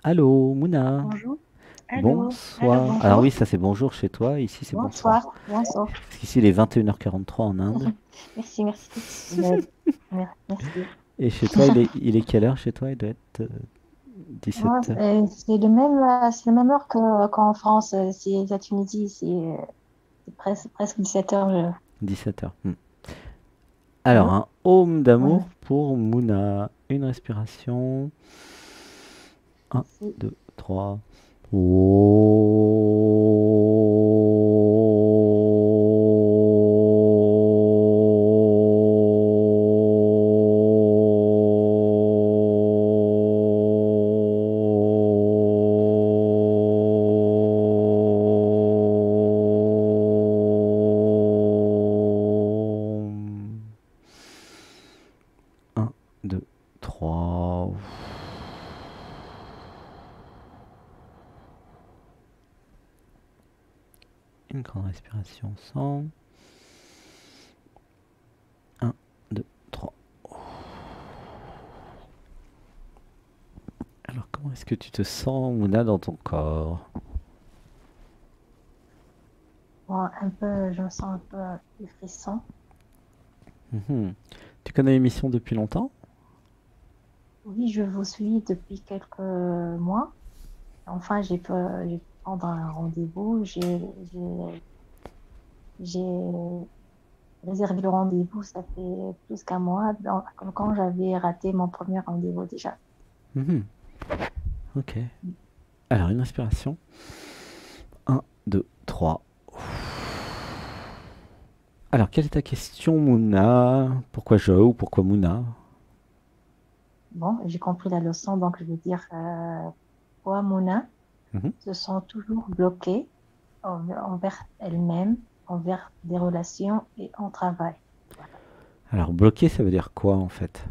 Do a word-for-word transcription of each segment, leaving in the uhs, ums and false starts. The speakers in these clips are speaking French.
Allô, Mouna. Bonjour. Allô, allô, Bonsoir. Alors bonjour. oui, ça c'est bonjour chez toi, ici c'est bonsoir. Bonsoir, bonsoir. Parce qu'ici il est vingt et une heures quarante-trois en Inde. Merci, merci. Euh, mer- merci. Et chez toi, il est, il est quelle heure chez toi? Il doit être euh, Moi, dix-sept heures. euh, c'est le même, euh, c'est la même heure que, qu'en France. euh, C'est la Tunisie, c'est euh, c'est presque, presque dix-sept heures. Je... dix-sept heures. Hmm. Alors, Oui, un home oui, d'amour pour Mouna. Une respiration. Un, merci. deux, trois. Un, deux, trois. Une grande respiration ensemble. Un, deux, trois. Alors, comment est-ce que tu te sens, Mouna, dans ton corps? Bon, un peu, je me sens un peu des frissons. Mhm. Tu connais l'émission depuis longtemps? Oui, je vous suis depuis quelques mois. Enfin, j'ai pu, j'ai pu prendre un rendez-vous. J'ai, j'ai, j'ai réservé le rendez-vous, ça fait plus qu'un mois, dans- comme quand j'avais raté mon premier rendez-vous déjà. Mhm. Ok. Alors, une respiration. Un, deux, trois. Alors, quelle est ta question, Mouna? Pourquoi je ou pourquoi Mouna? Bon, j'ai compris la leçon, donc je vais dire, euh, toi, Mona, Mhm. se sent toujours bloquée envers, envers elle-même, envers des relations et en travail. Voilà. Alors, bloqué, ça veut dire quoi, en fait?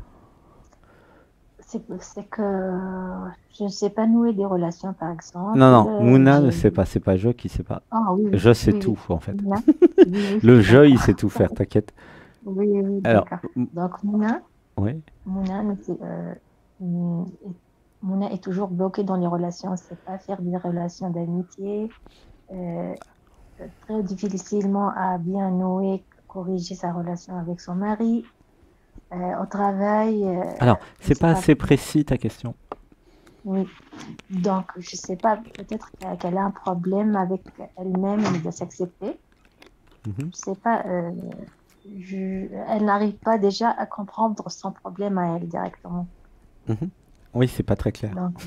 C'est, c'est que je ne sais pas nouer des relations, par Non, exemple. non, Euh, Mouna ne J'ai... sait pas, c'est pas je qui sait pas. Ah oui, oui, Je sais oui, tout, oui. en fait. Mona, oui, oui, Le je, il d'accord. sait tout faire, t'inquiète. Oui, oui, oui, Alors, d'accord. m- Donc, Mona, ouais. Mona, ne sait- euh, mm, est- Mona est toujours bloquée dans les relations. Elle ne sait pas faire des relations d'amitié. euh, Très difficilement à bien nouer, corriger sa relation avec son mari. Euh, au travail, euh, Alors, je ne c'est sais pas pas. assez précis ta question. Oui. Donc, je ne sais pas, peut-être qu'elle qu'elle a un problème avec elle-même de s'accepter. Mhm, Je sais pas. Euh, je- elle n'arrive pas déjà à comprendre son problème à elle directement. mhm. Oui, c'est pas très clair. Donc,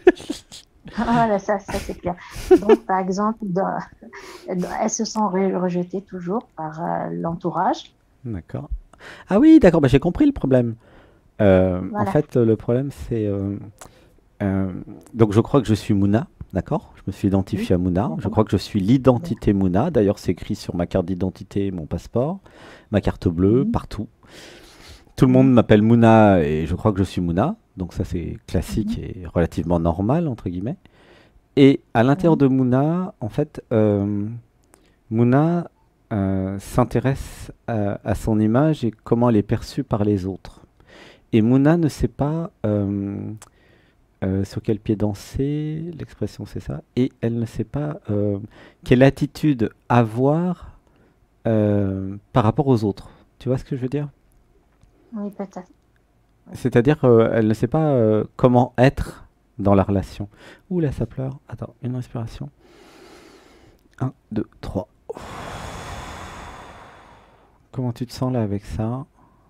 voilà, ça, ça c'est clair. Donc, par exemple, dans- elles se sont re- rejetées toujours par euh, l'entourage. D'accord. Ah oui, d'accord, bah, j'ai compris le problème. Euh, en Voilà. fait, le problème, c'est... euh, euh, donc, je crois que je suis Mouna, d'accord? Je me suis Oui, identifié à Mouna. Je d'accord. crois que je suis l'identité Mouna. D'ailleurs, c'est écrit sur ma carte d'identité, mon passeport, ma carte bleue, Mhm, partout. Tout le monde mhm, m'appelle Mouna et je crois que je suis Mouna. Donc, ça, c'est classique mhm, et relativement normal, entre guillemets. Et à l'intérieur mhm. de Mouna, en fait, euh, Mouna euh, s'intéresse à, à son image et comment elle est perçue par les autres. Et Mouna ne sait pas euh, euh, sur quel pied danser, l'expression c'est ça, et elle ne sait pas euh, quelle attitude avoir euh, par rapport aux autres. Tu vois ce que je veux dire? Oui, peut-être. Oui. C'est-à-dire qu'elle ne sait pas euh, comment être dans la relation. Ouh là, ça pleure. Attends, une respiration. Un, deux, trois. Comment tu te sens là avec ça?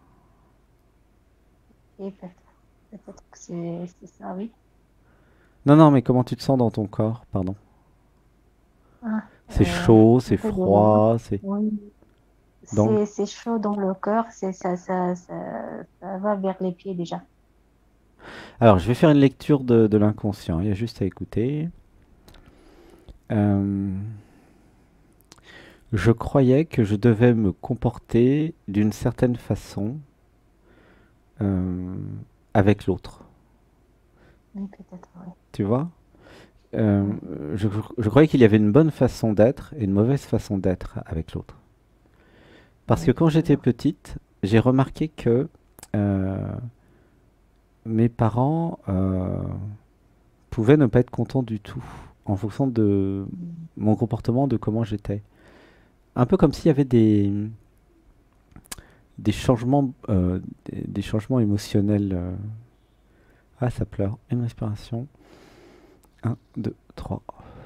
Et peut-être peut-être que c'est c'est ça, oui. Non, non, mais comment tu te sens dans ton corps? Pardon. Ah, C'est euh, chaud, un c'est peu de... froid, c'est... Oui, Donc, c'est c'est chaud dans le cœur, c'est ça, ça, ça, ça va vers les pieds déjà. alors, je vais faire une lecture de, de l'inconscient. Il y a juste à écouter. Euh, je croyais que je devais me comporter d'une certaine façon euh, avec l'autre. Oui, peut-être, oui. Tu vois? Euh, Oui, je, je croyais qu'il y avait une bonne façon d'être et une mauvaise façon d'être avec l'autre. Parce que oui, quand j'étais toujours. petite, j'ai remarqué que euh, mes parents, euh, pouvais ne pas être content du tout en fonction de mm, mon comportement, de comment j'étais. Un peu comme s'il y avait des, des changements, euh, des, des changements émotionnels. euh. Ah, ça pleure. Une respiration. Un, deux, trois.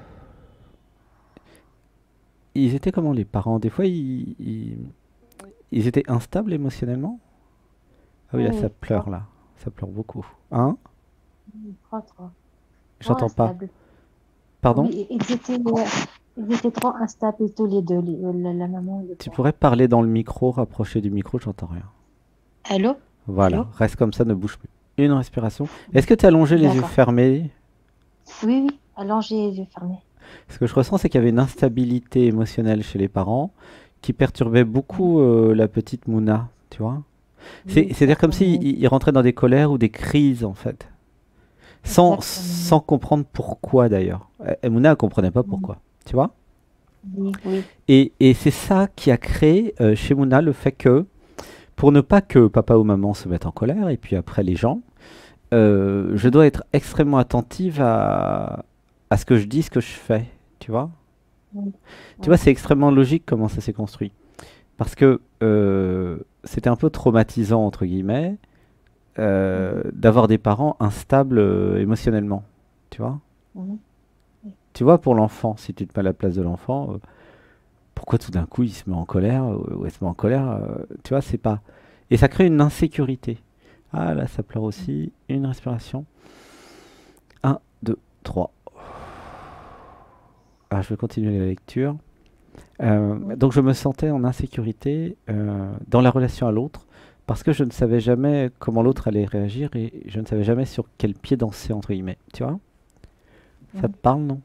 Ils étaient comment les parents? Des fois, ils, ils, ils étaient instables émotionnellement? Ah oui, là, ça oui, pleure, trop, là. Ça pleure beaucoup. Hein? mm, trop, trop, trop J'entends pas. instable. Pardon? Oui, ils étaient, euh, ils étaient trop instables tous les deux, les- la, la maman et le Tu père. pourrais parler dans le micro, rapprocher du micro, j'entends rien. Allô? Voilà, Allô? reste comme ça, ne bouge plus. Une respiration. Est-ce que tu as allongé les yeux D'accord. fermés? Oui, oui, allongez les yeux fermés. Ce que je ressens, c'est qu'il y avait une instabilité émotionnelle chez les parents qui perturbait Mhm. beaucoup euh, la petite Mouna, tu vois. C'est, Oui, c'est-à-dire comme s'ils certainement. ils rentraient dans des colères ou des crises, en fait. Sans, sans Exactement. comprendre pourquoi, d'ailleurs. Euh, Et Mouna, elle comprenait pas Mhm. pourquoi, tu vois. Oui, oui. Et, et c'est ça qui a créé euh, chez Mouna le fait que, pour ne pas que papa ou maman se mettent en colère, et puis après les gens, euh, je Mhm. dois être extrêmement attentive à, à ce que je dis, ce que je fais, tu vois. Oui, Tu vois, oui, c'est extrêmement logique comment ça s'est construit. Parce que euh, c'était un peu traumatisant, entre guillemets, euh, mhm, d'avoir des parents instables euh, émotionnellement, tu vois. mhm, oui, Tu vois, pour l'enfant, si tu te mets à la place de l'enfant, euh, pourquoi tout d'un coup il se met en colère euh, ou elle se met en colère, euh, tu vois, c'est pas... Et ça crée une insécurité. Ah là, ça pleure aussi. Une respiration. Un, deux, trois. Ah, je vais continuer la lecture. Euh, oui, donc je me sentais en insécurité euh, dans la relation à l'autre parce que je ne savais jamais comment l'autre allait réagir et je ne savais jamais sur quel pied danser entre guillemets. Tu vois? Ça te mhm, parle, non?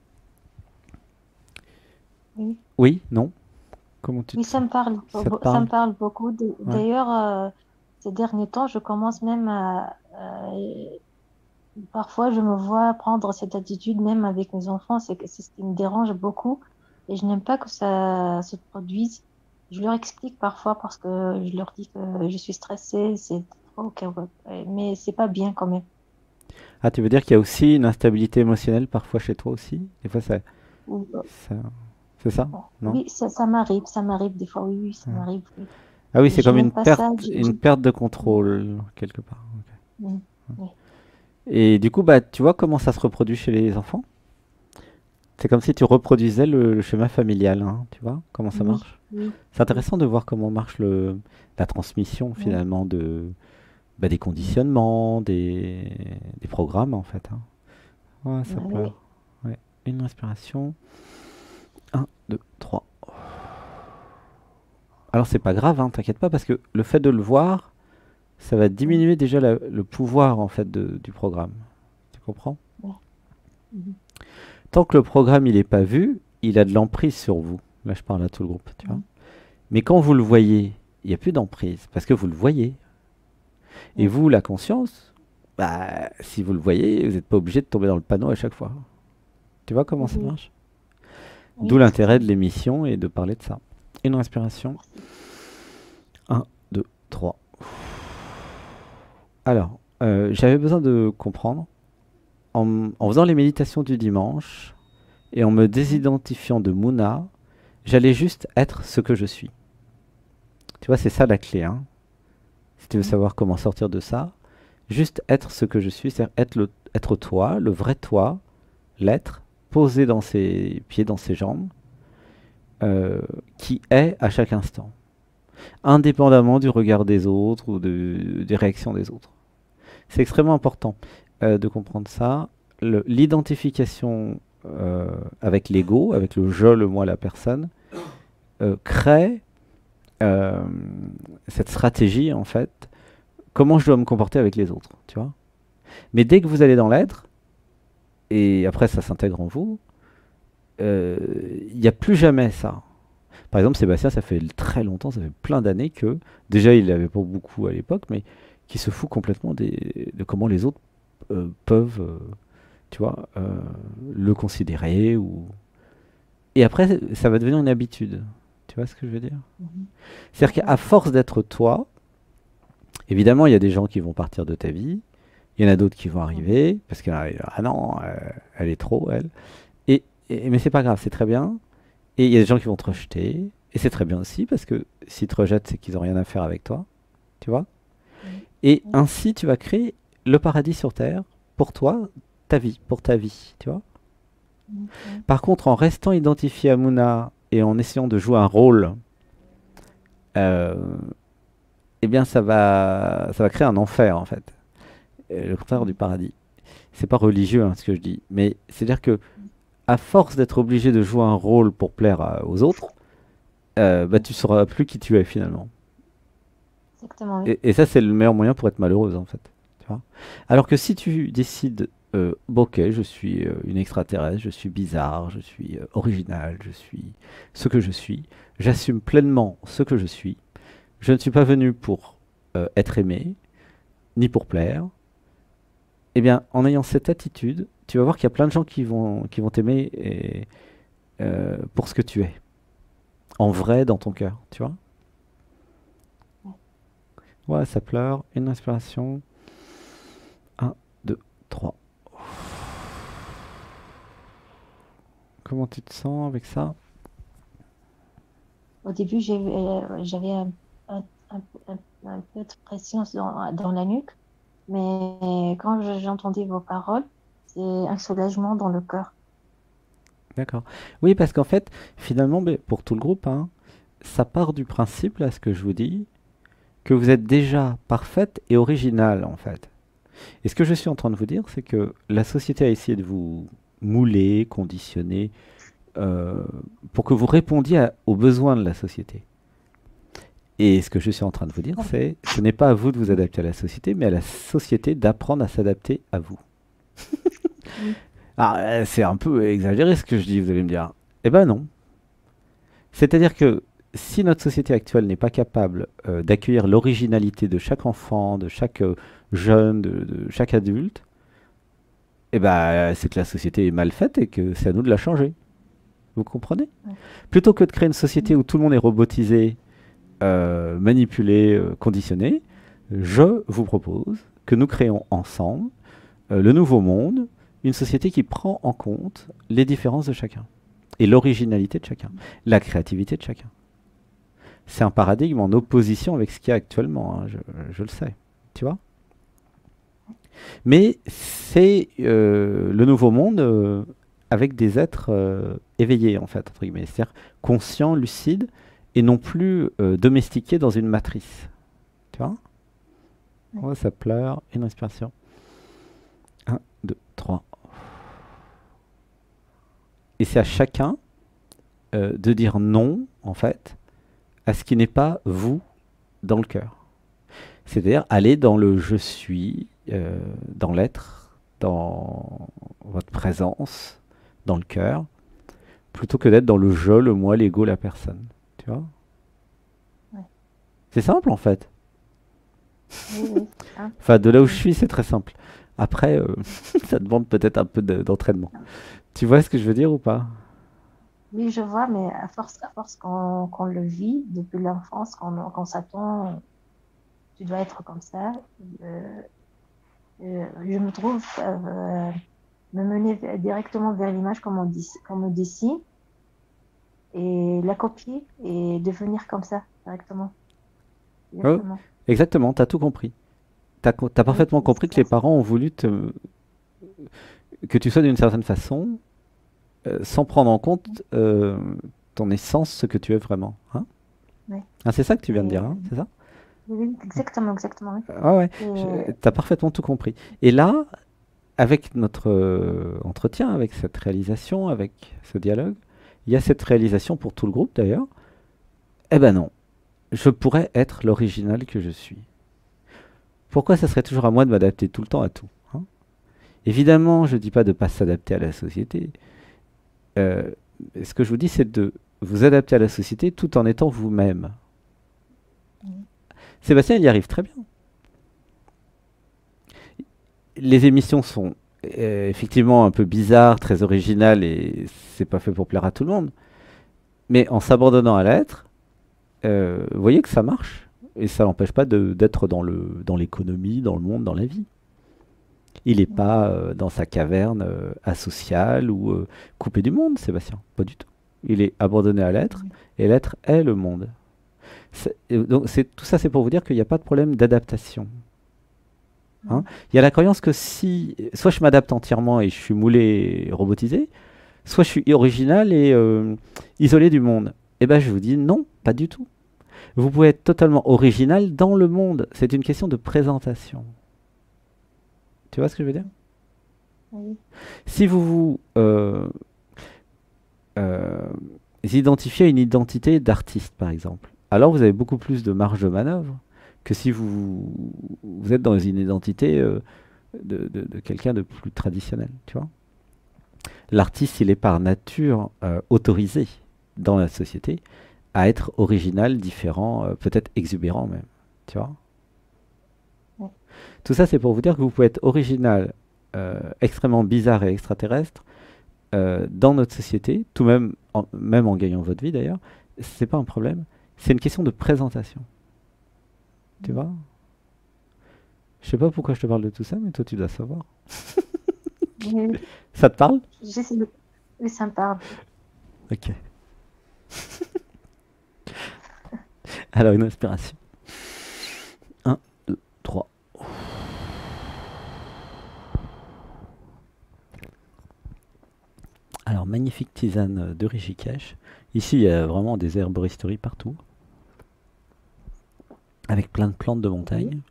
oui. Oui, non? Comment tu Oui, te ça sens? me parle, Ça te ça parle? me parle beaucoup. D- Ouais. D'ailleurs, euh, ces derniers temps, je commence même à, euh, parfois, je me vois prendre cette attitude même avec mes enfants. C'est que c'est ce qui me dérange beaucoup et je n'aime pas que ça se produise. Je leur explique parfois parce que je leur dis que je suis stressée, c'est trop chaotique, mais c'est pas bien quand même. Ah, tu veux dire qu'il y a aussi une instabilité émotionnelle parfois chez toi aussi? Des fois, ça, Ou- ça- c'est ça? bon, Non? oui, ça, ça m'arrive, ça m'arrive des fois. Oui, oui, ça Ouais. m'arrive. Oui. Ah oui, Et c'est je comme n'aime une pas ça. perte, j'ai- une j'ai- perte de contrôle quelque part. Mm, oui, Et du coup, bah, tu vois comment ça se reproduit chez les enfants? C'est comme si tu reproduisais le, le schéma familial, hein, tu vois comment ça oui, marche? oui, C'est oui, intéressant de voir comment marche le, la transmission oui, finalement de, bah, des conditionnements, des, des programmes en fait, hein. Ouais, ça pleure. oui, Ouais. Une respiration. Un, deux, trois. Alors c'est pas grave, hein, t'inquiète pas, parce que le fait de le voir, ça va oui, diminuer déjà la- le pouvoir en fait de- du programme. Tu comprends? oui, mhm, Tant que le programme il est pas vu, il a de l'emprise sur vous. Là je parle à tout le groupe, tu vois. oui, Mais quand vous le voyez, il n'y a plus d'emprise, parce que vous le voyez. Et oui, vous, la conscience, bah, si vous le voyez, vous n'êtes pas obligé de tomber dans le panneau à chaque fois. Tu vois comment ça oui, marche? D'où oui, l'intérêt c'est- de l'émission et de parler de ça. Une respiration. merci. Un, deux, trois. Alors, euh, j'avais besoin de comprendre, en, en faisant les méditations du dimanche et en me Mhm, désidentifiant de Mouna, j'allais juste être ce que je suis. Tu vois, c'est ça la clé, hein. Si tu veux mhm, savoir comment sortir de ça, juste être ce que je suis, c'est-à-dire être, le, être toi, le vrai toi, l'être, posé dans ses pieds, dans ses jambes, euh, qui est à chaque instant, indépendamment du regard des autres ou de- des réactions des autres. C'est extrêmement important euh, de comprendre ça. Le- L'identification euh, avec l'ego, avec le je, le moi, la personne, euh, crée euh, cette stratégie, en fait, comment je dois me comporter avec les autres, tu vois. Mais dès que vous allez dans l'être, et après ça s'intègre en vous, euh, il n'y a plus jamais ça. Par exemple, Sébastien, ça fait très longtemps, ça fait plein d'années que, déjà il l'avait pas beaucoup à l'époque, mais qui se fout complètement des- de comment les autres euh, peuvent, euh, tu vois, euh, le considérer. Ou... Et après, ça va devenir une habitude. Tu vois ce que je veux dire? mhm. C'est-à-dire D'accord. qu'à force d'être toi, évidemment, il y a des gens qui vont partir de ta vie, Il y en a d'autres qui vont Mhm. arriver, parce qu'il y en a, ah non, euh, elle est trop, elle. Et, et- mais c'est pas grave, c'est très bien. Et il y a des gens qui vont te rejeter, et c'est très bien aussi, parce que s'ils te rejettent, c'est qu'ils n'ont rien à faire avec toi, tu vois. Mhm. Et Oui. ainsi, tu vas créer le paradis sur Terre, pour toi, ta vie, pour ta vie, tu vois. Mhm. Oui. Par contre, en restant identifié à Mouna, et en essayant de jouer un rôle, euh, eh bien, ça va, ça va créer un enfer, en fait. Euh, Le contraire du Mhm. paradis. C'est pas religieux, hein, ce que je dis, mais c'est-à-dire que à force d'être obligé de jouer un rôle pour plaire à- aux autres, euh, bah, Oui. tu sauras plus qui tu es finalement. Exactement, oui. Et, et ça, c'est le meilleur moyen pour être malheureuse en fait. Tu vois. Alors que si tu décides, euh, bon, ok, je suis euh, une extraterrestre, je suis bizarre, je suis euh, original, je suis ce que je suis, j'assume pleinement ce que je suis, je ne suis pas venu pour euh, être aimé, ni pour plaire, eh bien, en ayant cette attitude, tu vas voir qu'il y a plein de gens qui vont, qui vont t'aimer et, euh, pour ce que tu es, en vrai dans ton cœur, tu vois. Oui. Ouais, ça pleure. Une inspiration. Un, deux, trois. Comment tu te sens avec ça? Au début, j'ai- euh, j'avais un, un, un, un- un peu de pression dans, dans la nuque, mais quand je- j'entendais vos paroles, c'est un soulagement dans le cœur. D'accord. Oui, parce qu'en fait, finalement, ben, pour tout le groupe, hein, ça part du principe, là, ce que je vous dis, que vous êtes déjà parfaite et originale, en fait. Et ce que je suis en train de vous dire, c'est que la société a essayé de vous mouler, conditionner, euh, pour que vous répondiez à- aux besoins de la société. Et ce que je suis en train de vous dire, Ah, c'est ce n'est pas à vous de vous adapter à la société, mais à la société d'apprendre à s'adapter à vous. oui, Ah, euh, c'est un peu exagéré ce que je dis, vous allez me dire. Eh ben non. C'est-à-dire que si notre société actuelle n'est pas capable euh, d'accueillir l'originalité de chaque enfant, de chaque euh, jeune, de, de chaque adulte, eh ben c'est que la société est mal faite et que c'est à nous de la changer. Vous comprenez? oui, Plutôt que de créer une oui, société où tout le monde est robotisé, euh, manipulé, euh, conditionné, je vous propose que nous créons ensemble euh, le nouveau monde, une société qui prend en compte les différences de chacun et l'originalité de chacun, la créativité de chacun. C'est un paradigme en opposition avec ce qu'il y a actuellement, hein, je, je le sais, tu vois. Mais c'est euh, le nouveau monde euh, avec des êtres euh, éveillés, en fait, entre guillemets, c'est-à-dire conscients, lucides, et non plus euh, domestiqués dans une matrice. Tu vois? oui. Ouais, ça pleure, une respiration. Un, deux, trois. Et c'est à chacun euh, de dire non, en fait, à ce qui n'est pas vous dans le cœur. C'est-à-dire aller dans le je suis, euh, dans l'être, dans votre présence, dans le cœur, plutôt que d'être dans le je, le moi, l'ego, la personne. Tu vois? Oui, C'est simple en fait. oui, oui, c'est ça. Enfin, de là où je Oui. suis, c'est très simple. Après, euh, ça demande peut-être un peu de- d'entraînement. Tu vois ce que je veux dire ou pas? Oui, je vois, mais à force, à force qu'on qu'on le vit depuis l'enfance, qu'on qu'on s'attend, tu dois être comme ça. euh, euh, je me trouve euh, me mener v- directement vers l'image comme on dit, comme on dessine et la copier et devenir comme ça directement. Oh, Exactement. exactement, t'as tout compris. T'as co- t'as Oui, parfaitement oui, c'est compris que ça. les parents ont voulu te, que tu sois d'une certaine façon, euh, sans prendre en compte euh, ton essence, ce que tu es vraiment. Hein. Oui, Ah, c'est ça que tu viens de et, dire, hein, c'est ça? oui, exactement, exactement. Oui. Ah ouais, je- Et, t'as parfaitement tout compris. Et là, avec notre euh, entretien, avec cette réalisation, avec ce dialogue, il y a cette réalisation pour tout le groupe d'ailleurs. Eh ben non, je pourrais être l'original que je suis. Pourquoi ça serait toujours à moi de m'adapter tout le temps à tout, hein. Évidemment, je ne dis pas de ne pas s'adapter à la société. Euh, Ce que je vous dis, c'est de vous adapter à la société tout en étant vous-même. Sébastien, il y arrive très bien. Les émissions sont euh, effectivement un peu bizarres, très originales et c'est pas fait pour plaire à tout le monde. Mais en s'abandonnant à l'être, euh, vous voyez que ça marche et ça n'empêche pas de- d'être dans le dans l'économie, dans le monde, dans la vie. Il n'est Mhm. pas euh, dans sa caverne euh, asociale ou euh, coupé du monde, Sébastien. Pas du tout. Il est abandonné à l'être, Mhm. et l'être est le monde. C'est- et donc, c'est- tout ça, c'est pour vous dire qu'il n'y a pas de problème d'adaptation. Hein. Mhm. Il y a la croyance que si, soit je m'adapte entièrement et je suis moulé, robotisé, soit je suis original et euh, isolé du monde. Eh ben, je vous dis non, pas du tout. Vous pouvez être totalement original dans le monde. C'est une question de présentation. Tu vois ce que je veux dire? Oui. Si vous vous euh, euh, identifiez à une identité d'artiste, par exemple, alors vous avez beaucoup plus de marge de manœuvre que si vous, vous êtes dans une identité euh, de, de- de quelqu'un de plus traditionnel. Tu vois? L'artiste, il est par nature euh, autorisé dans la société à être original, différent, euh, peut-être exubérant même. Tu vois? Oui. Tout ça, c'est pour vous dire que vous pouvez être original, euh, extrêmement bizarre et extraterrestre euh, dans notre société, tout même en, même en gagnant votre vie d'ailleurs. C'est pas un problème. C'est une question de présentation. Tu Mhm. vois? Je sais pas pourquoi je te parle de tout ça, mais toi, tu dois savoir. Oui, Ça te parle? j'essaie de... Oui, ça me parle. Ok. Alors, une inspiration. Un, deux, trois. Alors, magnifique tisane de Rishikesh. Ici, il y a vraiment des herboristeries partout, avec plein de plantes de Oui. montagne.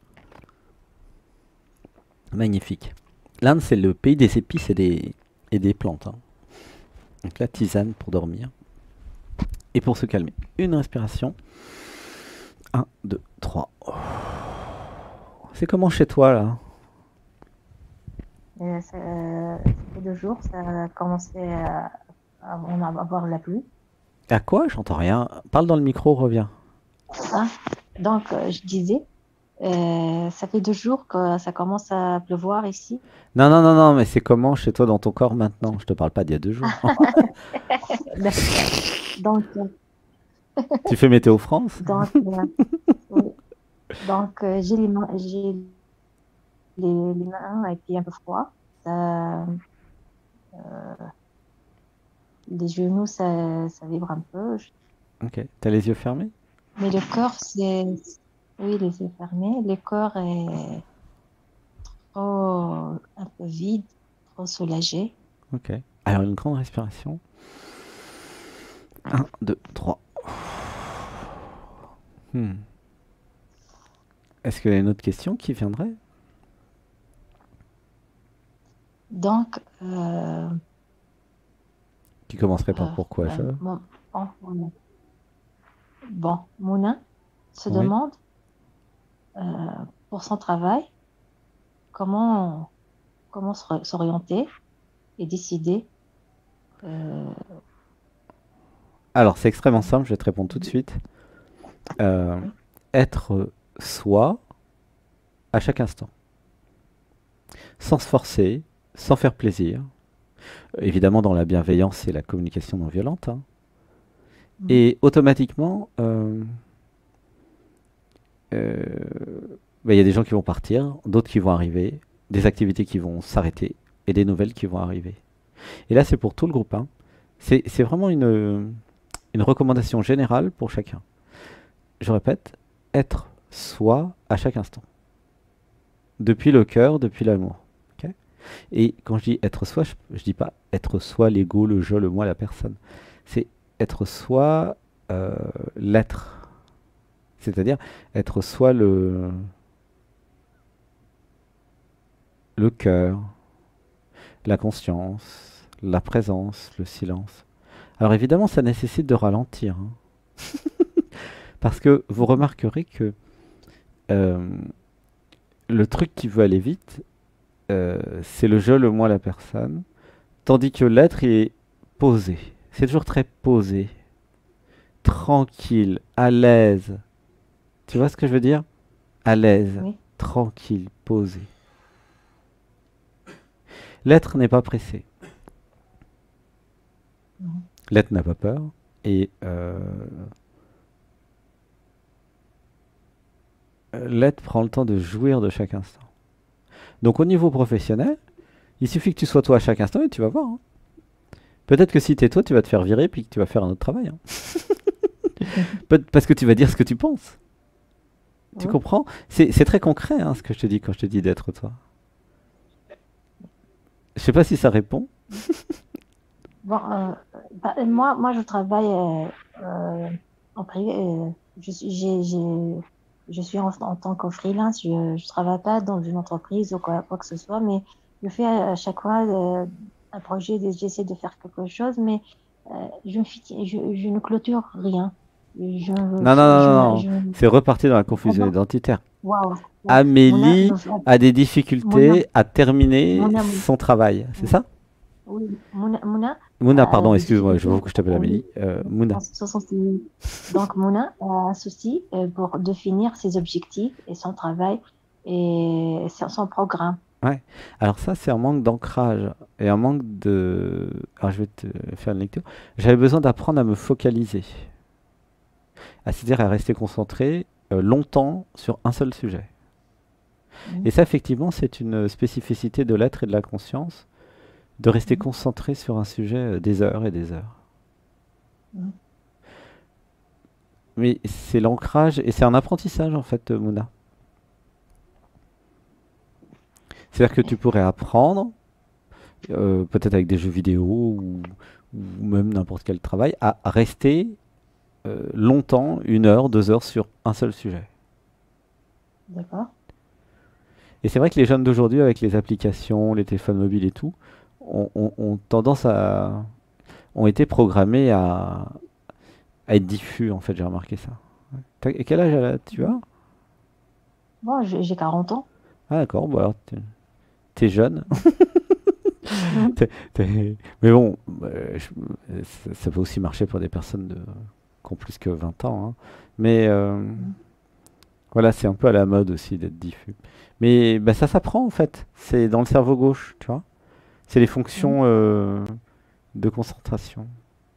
Magnifique. L'Inde, c'est le pays des épices et des, et des plantes. Hein. Donc la tisane pour dormir et pour se calmer. Une respiration. Un, deux, trois. C'est comment chez toi là? Et ça, ça fait deux jours, ça a commencé à, à- on a- avoir la pluie. À quoi? J'entends rien. Parle dans le micro, reviens. Ah, donc, euh, je disais, euh, ça fait deux jours que ça commence à pleuvoir ici. Non, non, non, non, mais c'est comment chez toi dans ton corps maintenant? Je te parle pas d'il y a deux jours. D'accord. Donc, euh, Tu fais Météo France? donc, euh, oui. Donc euh, j'ai les mains, j'ai les, les mains et puis un peu froid. Ça, les genoux, ça, ça vibre un peu. Je- Ok. T'as les yeux fermés? Mais le corps, c'est, oui, les yeux fermés. Le corps est trop, un peu vide, trop soulagé. Ok. Alors une grande respiration. Un, deux, trois. Hmm. Est-ce qu'il y a une autre question qui viendrait? Donc, euh, Qui commencerait par euh, pourquoi je? euh, bon, bon, bon, bon, Mouna se Oui. demande euh, pour son travail comment, comment s'ori- s'orienter et décider. euh, Alors c'est extrêmement simple, je vais te répondre tout de suite. Euh, oui, être soi à chaque instant, sans se forcer, sans faire plaisir. Évidemment dans la bienveillance et la communication non violente. Hein. mhm, Et automatiquement, euh, euh, bah, il y a des gens qui vont partir, d'autres qui vont arriver, des activités qui vont s'arrêter et des nouvelles qui vont arriver. Et là, c'est pour tout le groupe. Hein. C'est c'est vraiment une, une recommandation générale pour chacun. Je répète, être soi à chaque instant. Depuis le cœur, depuis l'amour. Ok. Et quand je dis être soi, je, je dis pas être soi, l'ego, le je, le moi, la personne. C'est être soi, euh, l'être. C'est-à-dire être soi le, le cœur, la conscience, la présence, le silence. Alors évidemment, ça nécessite de ralentir. Hein. Parce que vous mhm, remarquerez que euh, le truc qui veut aller vite, euh, c'est le je, le moi, la personne. Tandis que l'être il est posé. C'est toujours très posé, tranquille, à l'aise. Tu vois ce que je veux dire? À l'aise, oui, tranquille, posé. L'être n'est pas pressé. mhm, L'être n'a pas peur. Et euh, l'être prend le temps de jouir de chaque instant. Donc au niveau professionnel, il suffit que tu sois toi à chaque instant et tu vas voir, hein. Peut-être que si tu es toi, tu vas te faire virer puis que tu vas faire un autre travail, hein. Peut- Parce que tu vas dire ce que tu penses. Tu Oui. comprends? C'est c'est très concret, hein, ce que je te dis quand je te dis d'être toi. Je sais pas si ça répond. Bon, euh, bah, moi, moi, je travaille euh, euh, en privé. euh, je suis, j'ai, j'ai- je suis en, en tant que freelance. Je ne travaille pas dans une entreprise ou quoi, quoi que ce soit, mais je fais à chaque fois euh, un projet. de- J'essaie de faire quelque chose, mais euh, je, me fixe- je, je ne clôture rien. Je, Non, non, non, je, non, me- non. je, C'est reparti dans la confusion Vraiment, identitaire. waouh. Wow. Mouna, Amélie me- a des Mouna, difficultés à terminer Mouna, son travail, c'est ça? oui, Mouna, Mouna Mouna, a pardon, des excuse-moi, je difficultés. vois que je t'appelle Oui, Amélie. Euh, Mouna. ce sont ses- donc, Mouna a un souci euh, pour définir ses objectifs et son travail et son son programme. Ouais. Alors ça, c'est un manque d'ancrage et un manque de... Alors je vais te faire une lecture. J'avais besoin d'apprendre à me focaliser, à c'est-à-dire à rester concentré euh, longtemps sur un seul sujet. Mhm, Et ça, effectivement, c'est une spécificité de l'être et de la conscience, de rester mhm, concentré sur un sujet euh, des heures et des heures. mhm. Mais c'est l'ancrage et c'est un apprentissage en fait, euh, Mouna. C'est-à-dire que tu pourrais apprendre, euh, peut-être avec des jeux vidéo ou, ou même n'importe quel travail, à à rester euh, longtemps, une heure, deux heures sur un seul sujet. D'accord. Et c'est vrai que les jeunes d'aujourd'hui, avec les applications, les téléphones mobiles et tout, ont, ont- ont tendance à, ont été programmés à, à être diffus, en fait, j'ai remarqué ça. Ouais. T'as- et quel âge euh, tu Mhm. as? Bon, j'ai j'ai quarante ans. Ah d'accord, bon alors t'es t'es jeune. Mhm. T'es- t'es- Mais bon, euh, je- ça, ça peut aussi marcher pour des personnes de, qui ont plus que vingt ans, hein. Mais euh, Mhm. voilà, c'est un peu à la mode aussi d'être diffus. Mais bah, ça s'apprend en fait. C'est dans le cerveau gauche, tu vois. C'est les Mhm. fonctions euh, de concentration.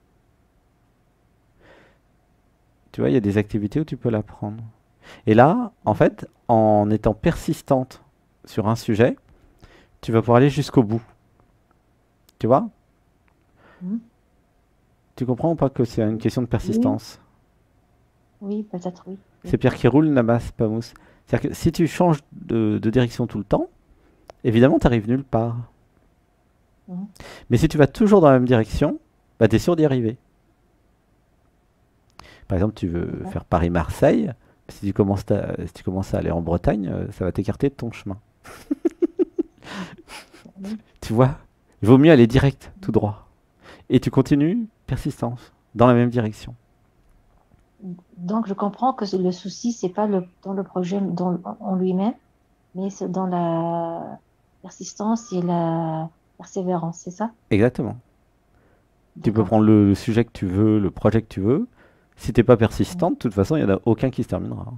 Tu vois, il y a des activités où tu peux l'apprendre. Et là, en D'accord. fait, en étant persistante sur un sujet, tu vas pouvoir aller jusqu'au bout. Tu vois? Mhm. Tu comprends ou pas que c'est une question de Oui, persistance? oui, peut-être oui. Oui. C'est pierre qui roule, n'amasse pas mousse. C'est-à-dire que si tu changes de, de direction tout le temps, évidemment, tu arrives nulle part. Mhm. Mais si tu vas toujours dans la même direction, bah, tu es sûr d'y arriver. Par exemple, tu veux D'accord. faire Paris-Marseille. Si tu commences, ta- si tu commences à aller en Bretagne, euh, ça va t'écarter de ton chemin. Oui. Tu vois? Il vaut mieux aller direct, tout droit. Et tu continues, persistance, dans la même direction. Donc, je comprends que le souci, c'est pas le, dans le projet dans- en lui-même, mais c'est dans la persistance et la persévérance, c'est ça? Exactement. Tu peux D'accord. prendre le, le sujet que tu veux, le projet que tu veux. Si t'es pas Mhm. persistant, de toute façon, il n'y en a aucun qui se terminera.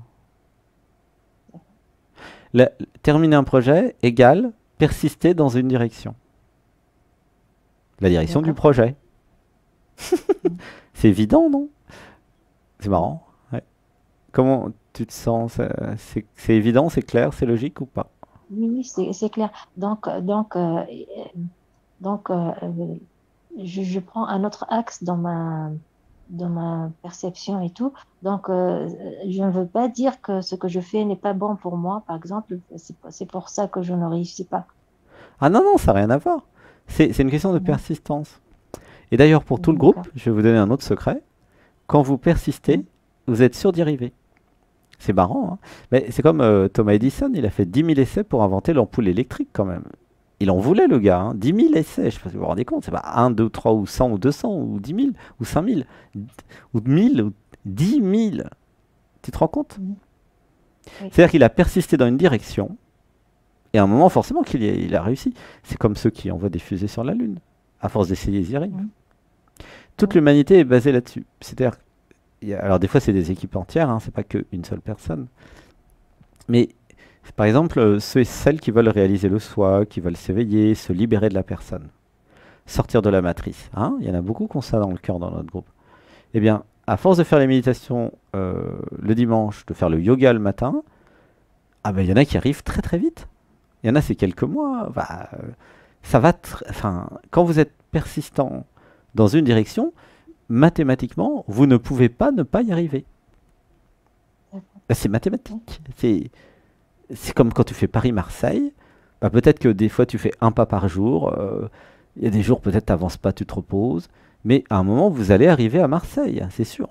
La- terminer un projet égale persister dans une direction. La direction du D'accord. projet. Mhm. C'est évident, non? C'est Oui, marrant. Ouais. Comment tu te sens? ça- C'est c'est évident, c'est clair, c'est logique ou pas? oui, oui, c'est c'est clair. Donc, euh, donc, euh, euh, donc euh, euh, je, je prends un autre axe dans ma, dans ma perception et tout. Donc, euh, je ne veux pas dire que ce que je fais n'est pas bon pour moi, par exemple. C'est c'est pour ça que je ne réussis pas. Ah non, non, ça n'a rien à voir. C'est c'est une question de Mhm. persistance. Et d'ailleurs, pour tout le groupe, D'accord. je vais vous donner un autre secret. Quand vous persistez, Mhm. vous êtes sûr d'y arriver. C'est marrant, hein. Mais c'est comme euh, Thomas Edison, il a fait dix mille essais pour inventer l'ampoule électrique quand même. Il en voulait le gars, hein. dix mille essais, je ne sais pas si vous vous rendez compte, c'est pas un, deux, trois ou cent ou deux cents ou dix mille ou cinq mille ou mille ou dix mille. Tu te rends compte? Mhm. Oui. C'est-à-dire qu'il a persisté dans une direction et à un moment forcément qu'il y a, il a réussi. C'est comme ceux qui envoient des fusées sur la Lune. À force d'essayer, ils y arrivent. Mhm. Toute Oui. l'humanité est basée là-dessus. C'est-à-dire, il y a- alors des fois c'est des équipes entières, hein, c'est pas qu'une seule personne. Mais par exemple, euh, ceux et celles qui veulent réaliser le soi, qui veulent s'éveiller, se libérer de la personne, sortir de la matrice, hein, il y en a beaucoup qui ont ça dans le cœur dans notre groupe. Eh bien, à force de faire les méditations euh, le dimanche, de faire le yoga le matin, ah ben il y en a qui arrivent très très vite. Il y en a, c'est quelques mois. Bah, euh, ça va. tr- Enfin, quand vous êtes persistant dans une direction, mathématiquement, vous ne pouvez pas ne pas y arriver. D'accord. Bah, c'est Oui. mathématique. C'est c'est comme quand tu fais Paris-Marseille. Bah, peut-être que des fois, tu fais un pas par jour. euh, Il y a des jours, peut-être, tu n'avances pas, tu te reposes. Mais à un moment, vous allez arriver à Marseille, c'est sûr.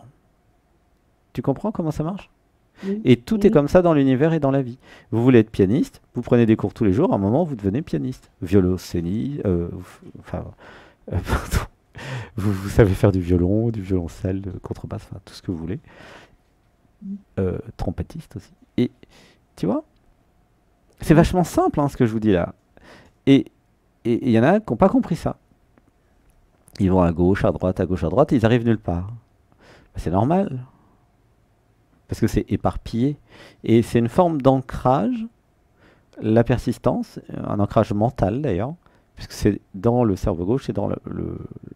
Tu comprends comment ça marche? Oui. Et tout est Oui. comme ça dans l'univers et dans la vie. Vous voulez être pianiste, vous prenez des cours tous les jours, à un moment vous devenez pianiste. Violoncelliste, euh, enfin, euh, pardon. Vous, vous savez faire du violon, du violoncelle, de contrebasse, enfin tout ce que vous voulez. Oui. Euh, trompettiste aussi. Et tu vois, c'est vachement simple hein, ce que je vous dis là. Et et il y en a qui n'ont pas compris ça. Ils vont à gauche, à droite, à gauche, à droite, et ils arrivent nulle part. Bah, c'est normal, parce que c'est éparpillé. Et c'est une forme d'ancrage. La persistance, un ancrage mental d'ailleurs, puisque c'est dans le cerveau gauche, c'est dans le, le-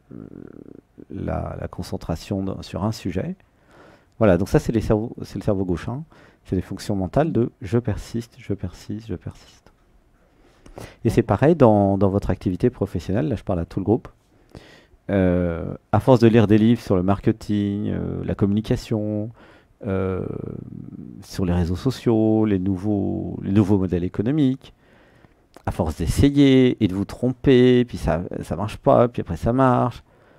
la, la concentration dans- sur un sujet. Voilà, donc ça c'est les cerveaux- c'est le cerveau gauche, hein. C'est les fonctions mentales de je persiste, je persiste, je persiste. Et c'est D'accord. pareil dans, dans votre activité professionnelle, là je parle à tout le groupe. Euh, à force de lire des livres sur le marketing, euh, la communication, euh, sur les réseaux sociaux, les nouveaux, les nouveaux modèles économiques, à force d'essayer et de vous tromper, puis ça ça marche pas, puis après ça marche,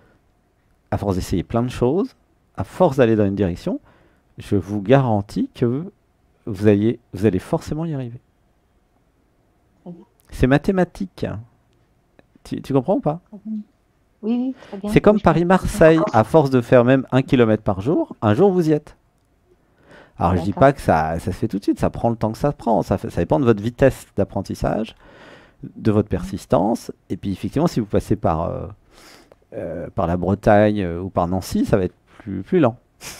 à force d'essayer plein de choses, à force d'aller dans une direction, je vous garantis que vous allez, vous allez forcément y arriver. Très bien. C'est mathématique. Tu, tu comprends ou pas? Très bien. Oui, oui, très bien. C'est comme Oui, je comprends très bien. Paris-Marseille, à force de faire même un kilomètre par jour, un jour vous y êtes. Alors je dis D'accord. pas que ça, ça se fait tout de suite, ça prend le temps que ça prend, ça, fait- ça dépend de votre vitesse d'apprentissage, de votre persistance, et puis effectivement si vous passez par, euh, euh, par la Bretagne euh, ou par Nancy, ça va être plus, plus lent.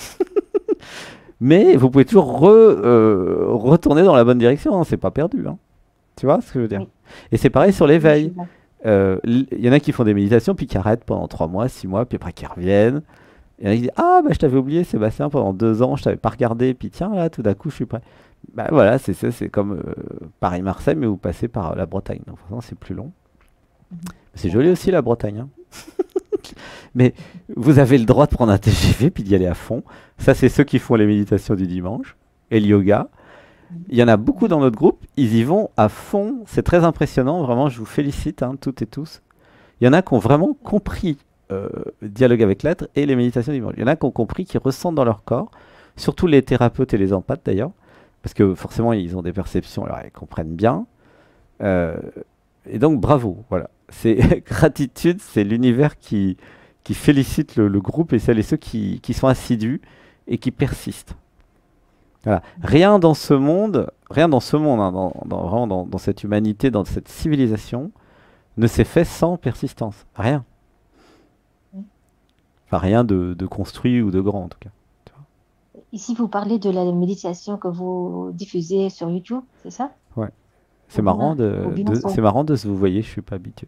Mais vous pouvez toujours re- euh, retourner dans la bonne direction, hein, c'est pas perdu, hein. Tu vois ce que je veux dire? Oui. Et c'est pareil Oui, sur oui, je suis l'éveil. d'accord. Euh, l- Il y en a qui font des méditations puis qui arrêtent pendant trois mois, six mois, puis après qui reviennent. Il y en a qui disent ah bah je t'avais oublié Sébastien pendant deux ans, je t'avais pas regardé, puis tiens là tout d'un coup je suis prêt. Bah voilà, c'est ça, c'est comme euh, Paris-Marseille, mais vous passez par la Bretagne. Donc forcément c'est plus long. Mhm. C'est joli D'accord. aussi la Bretagne, hein. Mais vous avez le droit de prendre un T G V puis d'y aller à fond. Ça, c'est ceux qui font les méditations du dimanche et le yoga. Mhm. Il y en a beaucoup Mhm. dans notre groupe, ils y vont à fond. C'est très impressionnant, vraiment, je vous félicite, hein, toutes et tous. Il y en a qui ont vraiment compris euh, dialogue avec l'être et les méditations du dimanche. Il y en a qui ont compris, qui ressentent dans leur corps, surtout les thérapeutes et les empathes d'ailleurs, parce que forcément, ils ont des perceptions, alors ils comprennent bien. Euh, et donc, bravo, voilà. C'est gratitude, c'est l'univers qui, qui félicite le, le groupe et celles et ceux qui, qui sont assidus et qui persistent. Voilà. Rien dans ce monde, rien dans ce monde, hein, dans, dans- vraiment dans, dans cette humanité, dans cette civilisation, ne s'est fait sans persistance. Rien. Mhm. Enfin, rien de, de construit ou de grand en tout cas. Tu Ici, vous parlez de la méditation que vous diffusez sur YouTube, c'est ça? vois. Ouais. Ou C'est marrant bien, ou de, bien de- c'est son... marrant de se vous voyez, je suis pas habitué.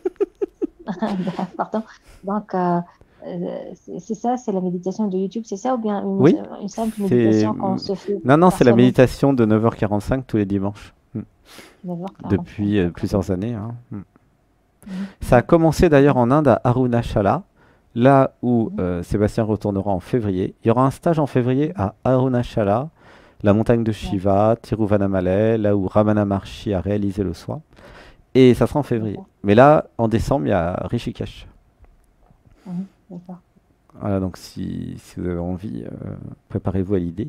Pardon. Donc, euh, euh, c'est c'est ça, c'est la méditation de YouTube, c'est ça? Ou bien une, Oui, une simple c'est méditation qu'on se fait non non, par c'est la soi-même? méditation de neuf heures quarante-cinq tous les dimanches. Mm. neuf heures quarante-cinq, Depuis euh, d'accord. plusieurs années, hein. Mm. Mhm. Ça a Mhm. commencé Très d'ailleurs bien. en Inde à Arunachala, là où Mhm. euh, Sébastien retournera en février. Il y aura un stage en février Mhm. à Arunachala, la montagne de D'accord. Shiva, Tiruvannamalai, là où Ramana Maharshi a réalisé le soi. Et ça sera en février. D'accord. Mais là, en décembre, il y a Rishikesh. Mhm. D'accord. Voilà, donc si, si vous avez envie, euh, préparez-vous à l'idée.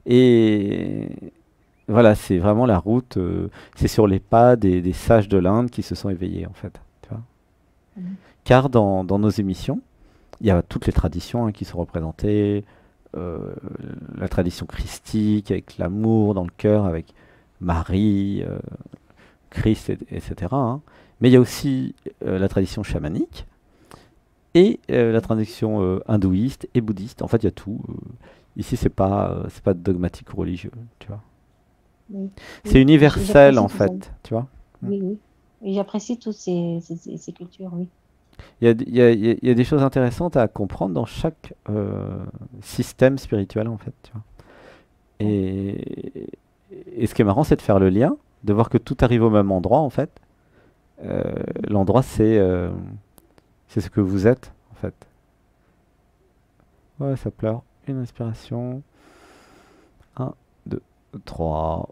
Et voilà, c'est vraiment la route, euh, c'est sur les pas des, des sages de l'Inde qui se sont éveillés, en fait. Tu vois. Mhm. Car dans, dans nos émissions, il y a toutes les traditions hein, qui sont représentées, euh, la tradition christique, avec l'amour dans le cœur, avec Marie, euh, Christ, et- etc. hein. Mais il y a aussi euh, la tradition chamanique et euh, la tradition euh, hindouiste et bouddhiste. En fait, il y a tout. euh. Ici, c'est pas, euh, c'est pas dogmatique ou religieux, tu vois. Oui, C'est oui, j- universel, j'apprécie en tout ça. fait, tu vois. Mm. Oui, oui. Et j'apprécie toutes ces, ces, ces- ces cultures, oui. Il y a, il y a- il y a- il y a des choses intéressantes à comprendre dans chaque euh, système spirituel, en fait, tu vois. Ouais. Et, et ce qui est marrant, c'est de faire le lien de voir que tout arrive au même endroit en fait. Euh, L'endroit c'est euh, c'est ce que vous êtes en fait. Ouais, ça pleure. Une inspiration. Un, deux, trois.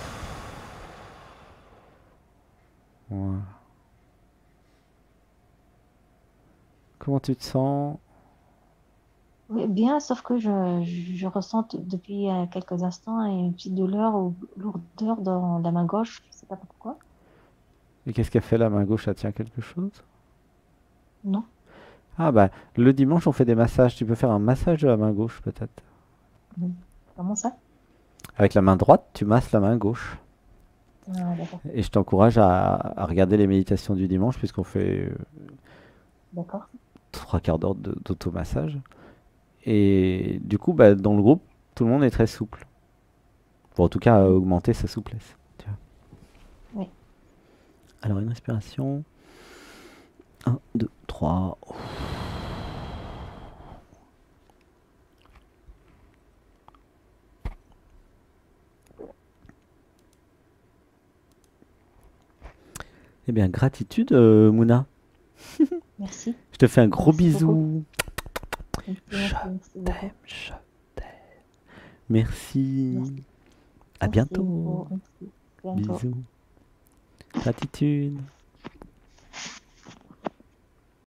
Ouais. Comment tu te sens? Oui, bien, sauf que je, je, je ressens t- depuis euh, quelques instants une petite douleur ou lourdeur dans la main gauche. Je sais pas pourquoi. Et qu'est-ce qu'a fait la main gauche? Elle tient quelque chose? Non. Ah bah, le dimanche on fait des massages. Tu peux faire un massage de la main gauche peut-être. Mm. Comment ça? Avec la main droite, tu masses la main gauche. Ah, d'accord. Et je t'encourage à, à regarder les méditations du dimanche puisqu'on fait euh, D'accord. trois quarts d'heure de- d'automassage. Et du coup, bah, dans le groupe, tout le monde est très souple. Pour en tout cas Mm. augmenter sa souplesse. Tu vois. Oui. Alors une respiration. Un, deux, trois. Eh bien, gratitude, euh, Mouna. Merci. Je te fais un gros Merci beaucoup. bisou. Merci, Je merci, merci t'aime, beaucoup. je t'aime. Merci. Merci. À Merci bientôt. beaucoup. Merci. Bientôt. Bisous. Gratitude.